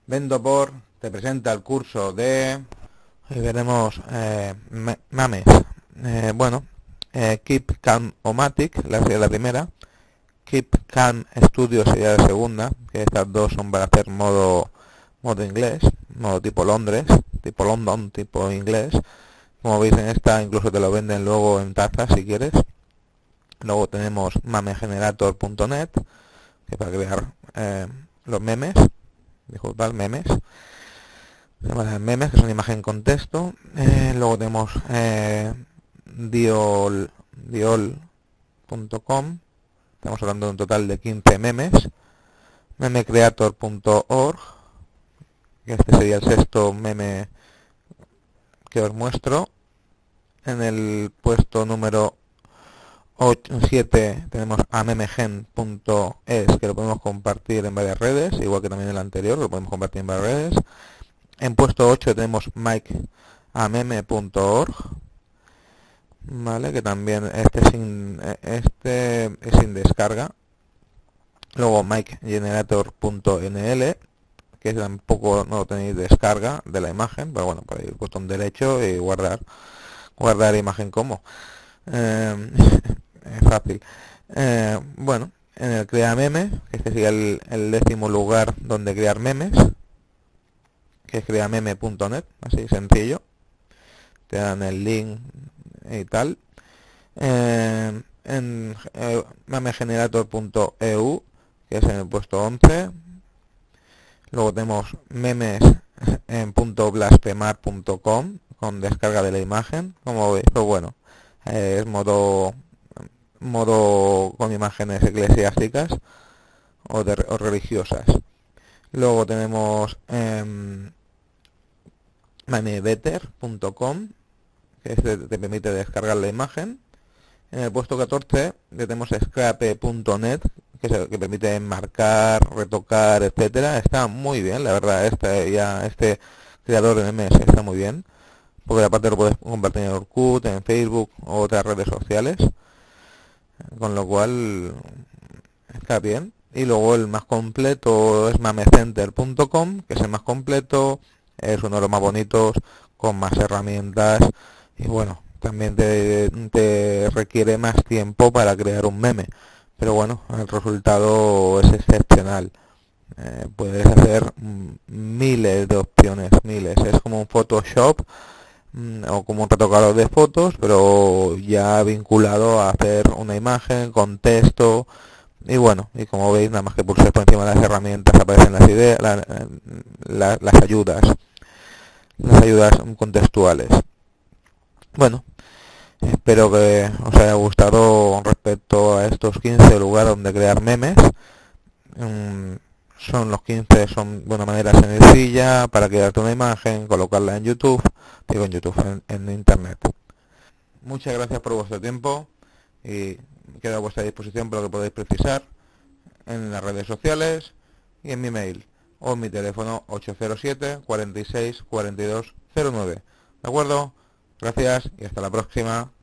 Vendopor te presenta el curso de... y veremos mames. Keep Calm O-Matic, sería la primera. Keep Calm Studio sería la segunda, que estas dos son para hacer modo inglés, modo tipo Londres, tipo London, tipo inglés. Como veis en esta incluso te lo venden luego en tazas si quieres. Luego tenemos memegenerator.net, que para crear los memes, disculpad, memes, memes que son imagen con texto. Luego tenemos diol.com, estamos hablando de un total de 15 memes. Memecreator.org, que este sería el sexto meme que os muestro. En el puesto número 7 tenemos a memegen.es, que lo podemos compartir en varias redes, igual que también el anterior, lo podemos compartir en varias redes. En puesto 8 tenemos mikeameme.org, vale, que también este es sin descarga. Luego mikegenerator.nl, que tampoco no tenéis descarga de la imagen, pero bueno, por ahí el botón derecho y guardar imagen como. Es fácil. En el crea meme, que este sería el 10º lugar donde crear memes, que es creameme.net, así sencillo. Te dan el link y tal. En memegenerator.eu, que es en el puesto 11. Luego tenemos memes en .blasphemar.com con descarga de la imagen, como veis, pues bueno, es modo con imágenes eclesiásticas o religiosas. Luego tenemos memebetter.com, que te permite descargar la imagen. En el puesto 14 tenemos scrape.net, que permite enmarcar, retocar, etcétera. Está muy bien, la verdad, este creador de memes está muy bien, porque aparte lo puedes compartir en Orkut, en Facebook o otras redes sociales, con lo cual está bien. Y luego el más completo es mamecenter.com, que es el más completo, es uno de los más bonitos, con más herramientas, y bueno, también te requiere más tiempo para crear un meme, pero bueno, el resultado es excepcional. Puedes hacer miles de opciones, miles. Es como un Photoshop o como un retocador de fotos, pero ya vinculado a hacer una imagen con texto. Y bueno, y como veis, nada más que pulsar por encima de las herramientas aparecen las ideas, las ayudas contextuales. Bueno, espero que os haya gustado respecto a estos 15 lugares donde crear memes. Son los 15, son de una manera sencilla para crearte una imagen, colocarla en YouTube, en Internet. Muchas gracias por vuestro tiempo y quedo a vuestra disposición para lo que podáis precisar en las redes sociales y en mi mail o en mi teléfono 807 46 42 09. ¿De acuerdo? Gracias y hasta la próxima.